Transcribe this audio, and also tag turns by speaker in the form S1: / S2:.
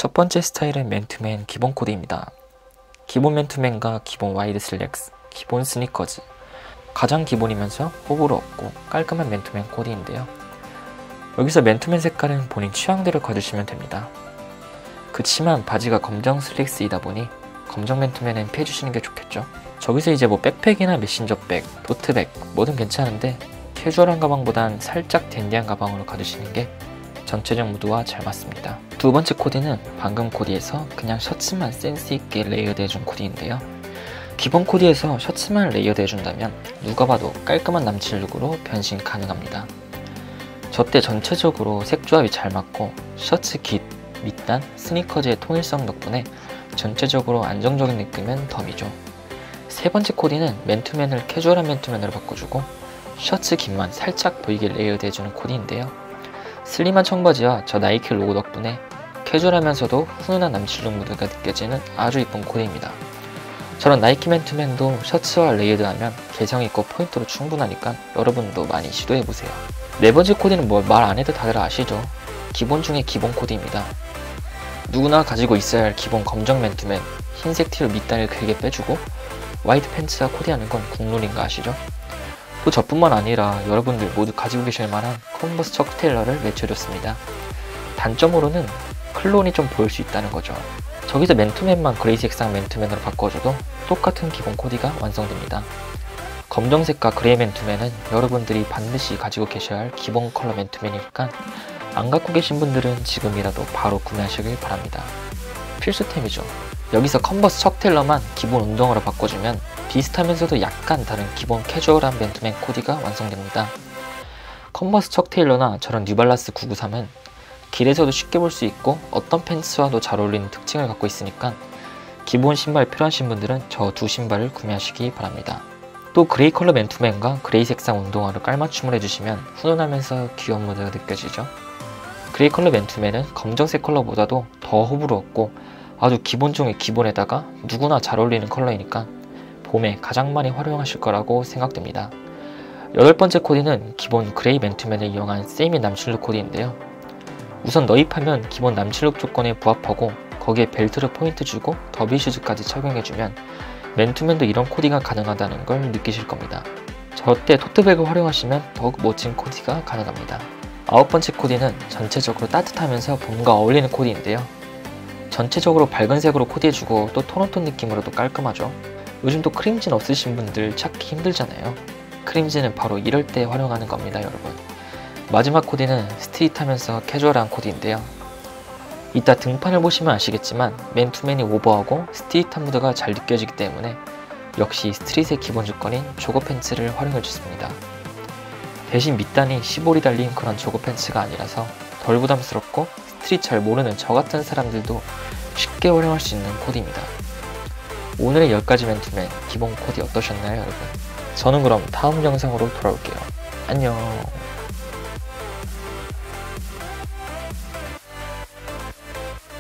S1: 첫 번째 스타일은 맨투맨 기본 코디입니다. 기본 맨투맨과 기본 와이드 슬랙스, 기본 스니커즈, 가장 기본이면서 호불호 없고 깔끔한 맨투맨 코디인데요. 여기서 맨투맨 색깔은 본인 취향대로 가주시면 됩니다. 그치만 바지가 검정 슬랙스이다 보니 검정 맨투맨은 피해주시는 게 좋겠죠. 저기서 이제 뭐 백팩이나 메신저백, 토트백 뭐든 괜찮은데 캐주얼한 가방보단 살짝 댄디한 가방으로 가주시는 게 전체적 무드와 잘 맞습니다. 두 번째 코디는 방금 코디에서 그냥 셔츠만 센스있게 레이어드 해준 코디인데요. 기본 코디에서 셔츠만 레이어드 해준다면 누가 봐도 깔끔한 남친 룩으로 변신 가능합니다. 저 때 전체적으로 색 조합이 잘 맞고 셔츠 깃, 밑단, 스니커즈의 통일성 덕분에 전체적으로 안정적인 느낌은 덤이죠. 세 번째 코디는 맨투맨을 캐주얼한 맨투맨으로 바꿔주고 셔츠 깃만 살짝 보이게 레이어드 해주는 코디인데요. 슬림한 청바지와 저 나이키 로고 덕분에 캐주얼하면서도 훈훈한 남친룩 무드가 느껴지는 아주 이쁜 코디입니다. 저런 나이키 맨투맨도 셔츠와 레이어드하면 개성있고 포인트로 충분하니까 여러분도 많이 시도해보세요. 네 번째 코디는 뭐 말 안해도 다들 아시죠? 기본 중에 기본 코디입니다. 누구나 가지고 있어야 할 기본 검정 맨투맨, 흰색 티로 밑단을 길게 빼주고 화이트 팬츠와 코디하는 건 국룰인 거 아시죠? 또 저뿐만 아니라 여러분들 모두 가지고 계실 만한 컨버스 척 테일러를 외쳐줬습니다. 단점으로는 클론이 좀 보일 수 있다는 거죠. 저기서 맨투맨만 그레이 색상 맨투맨으로 바꿔줘도 똑같은 기본 코디가 완성됩니다. 검정색과 그레이 맨투맨은 여러분들이 반드시 가지고 계셔야 할 기본 컬러 맨투맨이니까 안 갖고 계신 분들은 지금이라도 바로 구매하시길 바랍니다. 필수템이죠. 여기서 컨버스 척 테일러만 기본 운동화로 바꿔주면 비슷하면서도 약간 다른 기본 캐주얼한 맨투맨 코디가 완성됩니다. 컨버스 척 테일러나 저런 뉴발란스 993은 길에서도 쉽게 볼 수 있고 어떤 팬츠와도 잘 어울리는 특징을 갖고 있으니까 기본 신발 필요하신 분들은 저 두 신발을 구매하시기 바랍니다. 또 그레이 컬러 맨투맨과 그레이 색상 운동화를 깔맞춤을 해주시면 훈훈하면서 귀여운 무드가 느껴지죠. 그레이 컬러 맨투맨은 검정색 컬러보다도 더 호불호 없고 아주 기본 중의 기본에다가 누구나 잘 어울리는 컬러이니까 봄에 가장 많이 활용하실 거라고 생각됩니다. 여덟 번째 코디는 기본 그레이 맨투맨을 이용한 세미 남친룩 코디인데요. 우선 너입하면 기본 남친룩 조건에 부합하고 거기에 벨트를 포인트 주고 더비 슈즈까지 착용해주면 맨투맨도 이런 코디가 가능하다는 걸 느끼실 겁니다. 저 때 토트백을 활용하시면 더욱 멋진 코디가 가능합니다. 아홉 번째 코디는 전체적으로 따뜻하면서 봄과 어울리는 코디인데요. 전체적으로 밝은 색으로 코디해주고 또 톤온톤 느낌으로도 깔끔하죠. 요즘 또 크림진 없으신 분들 찾기 힘들잖아요. 크림진은 바로 이럴 때 활용하는 겁니다, 여러분. 마지막 코디는 스트릿하면서 캐주얼한 코디인데요. 이따 등판을 보시면 아시겠지만 맨투맨이 오버하고 스트릿한 무드가 잘 느껴지기 때문에 역시 스트릿의 기본 조건인 조거 팬츠를 활용해줬습니다. 대신 밑단이 시볼이 달린 그런 조거 팬츠가 아니라서 덜 부담스럽고 스트릿 잘 모르는 저 같은 사람들도 쉽게 활용할 수 있는 코디입니다. 오늘의 10가지 맨투맨 기본 코디 어떠셨나요, 여러분? 저는 그럼 다음 영상으로 돌아올게요. 안녕.